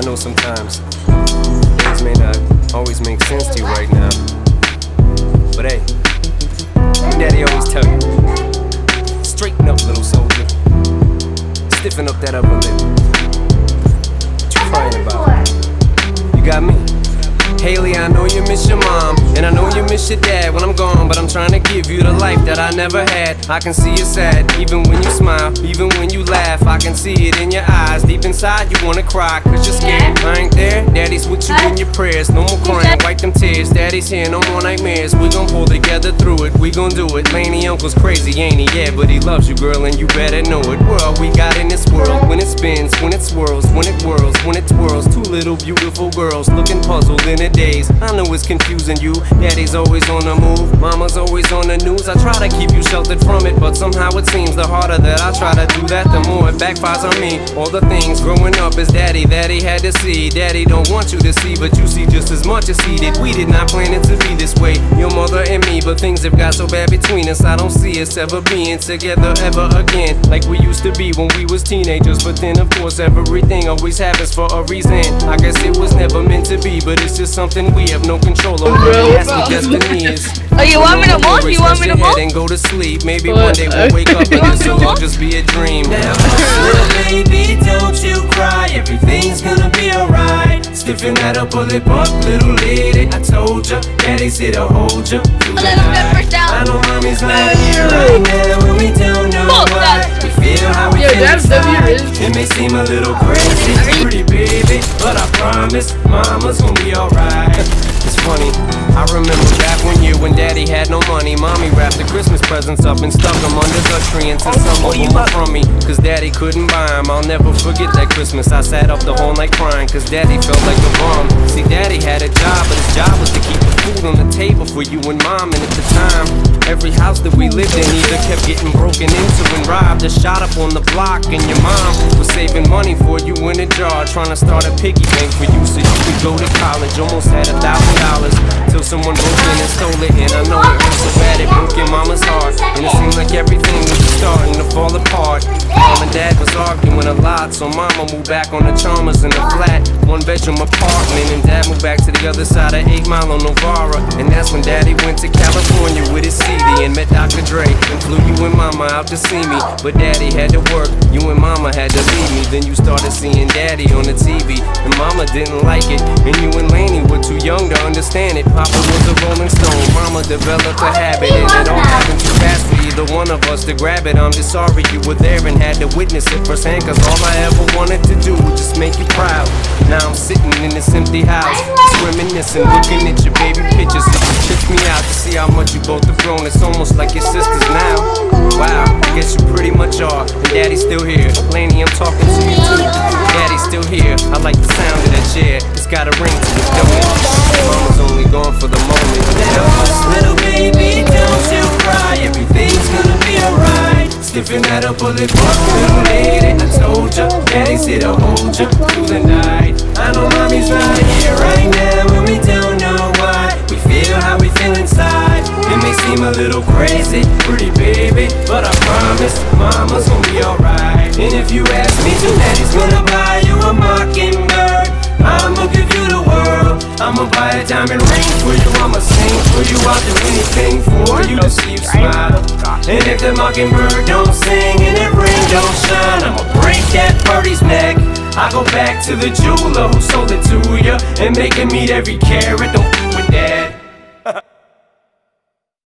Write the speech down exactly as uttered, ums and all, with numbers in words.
know sometimes things may not always make sense to you right now, but hey, Daddy always tell you, straighten up, little soldier. Stiffen up that upper lip. What you crying about? You got me. Haley, I know you miss your mom, and I know you miss your dad when I'm gone, but I'm trying to give you the life that I never had. I can see you sad, even when you smile, even when you laugh. I can see it in your eyes, deep inside you wanna cry, cause you're scared. I ain't there, Daddy's with you in your prayers. No more crying, wipe them tears. Daddy's here, no more nightmares. We gon' pull together through it, we gon' do it. Laney uncle's crazy, ain't he? Yeah, but he loves you, girl, and you better know it. We're all we got in this world, when it spins, when it swirls, when it whirls, when it twirls. Two little beautiful girls looking puzzled in a daze. I know it's confusing you. Daddy's always on the move, mama's always on the news. I try to keep you sheltered from it, but somehow it seems the harder that I try to do that, the more it backfires on me. All the things growing up as daddy that he had to see, daddy don't want you to see, but you see just as much as he did. We did not plan it to be this way, your mother and me, but things have got so bad between us. I don't see us ever being together ever again, like we used to be when we was teenagers. But then of course everything always happens for a reason. I guess it was never meant to be, but it's just something we have no control over. That's what destiny is. Oh, you want me to move? You want me to move? And go to sleep. Maybe one day we'll wake up and this will all just be a dream. Now, little baby, don't you cry. Everything's gonna be alright. Stiffen that upper lip up, little lady. I told ya, Daddy's here to hold ya. I know mommy's not here right now, and we don't know why. We feel how we feel inside. It may seem a little crazy, pretty baby, but I promise mama's gonna be alright. It's funny, I remember back when you and Daddy had no money. Mommy wrapped the Christmas presents up and stuck them under the tree until someone came up from me, cause Daddy couldn't buy them. I'll never forget that Christmas. I sat up the whole night crying, cause Daddy felt like a bum. See, Daddy had a job, but his job was to keep the food on the table for you and Mom. And at the time, every house that we lived in either kept getting broken into and robbed or shot up on the block. And your mom was saving money for you in a jar, trying to start a piggy bank for you so you could go to college. Almost had a thousand dollars till someone broke in and stole it. And I know it was so bad it broke your mama's heart, and it seemed like everything was starting to fall apart. Mom and Dad was arguing a lot, so Mama moved back on the Chalmers in a flat one bedroom apartment, and Dad moved back to the other side of eight Mile on Novara. And that's when Daddy went to California with his C D and met Doctor Dre and flew you and Mama out to see me. But Daddy had to work, you and Mama had to leave me. Then you started seeing Daddy on the T V, and Mama didn't like it, and you and Laney were too young to understand it. Papa was a Rolling Stone, Mama developed a habit, and it all happened too fast for either one of us to grab it. I'm just sorry you were there and had to witness it firsthand, cause all I ever wanted to do was just make you proud. Now I'm sitting in this empty house, just reminiscing, looking at your baby pictures. It just trips me out to see how much you both have grown. It's almost like your sisters now. Wow, I guess you pretty much are. And Daddy's still here. Laney, I'm talking to you too. Daddy's still here. I like the sound of that chair. It's got a ring to it, don't it? Mama's only gone for the moment. Now, little baby, don't you cry. Everything's gonna be alright. Stiffen that upper lip up, little lady. I told ya, Daddy's here to hold ya through the night. I know mommy's right here right now, and we don't know why. We feel how we feel inside. It may seem a little crazy, pretty baby, but I promise mama's gonna be alright. And if you ask me to, Daddy's gonna buy you a mockingbird. I'ma give you the world. I'ma buy a diamond ring for you. I'ma sing for you. I'll do anything for you to see you smile. And if the mockingbird don't sing and that ring don't shine, I'ma break that birdie's neck. I go back to the jeweler who sold it to ya and make him meet every carat. Don't f with that.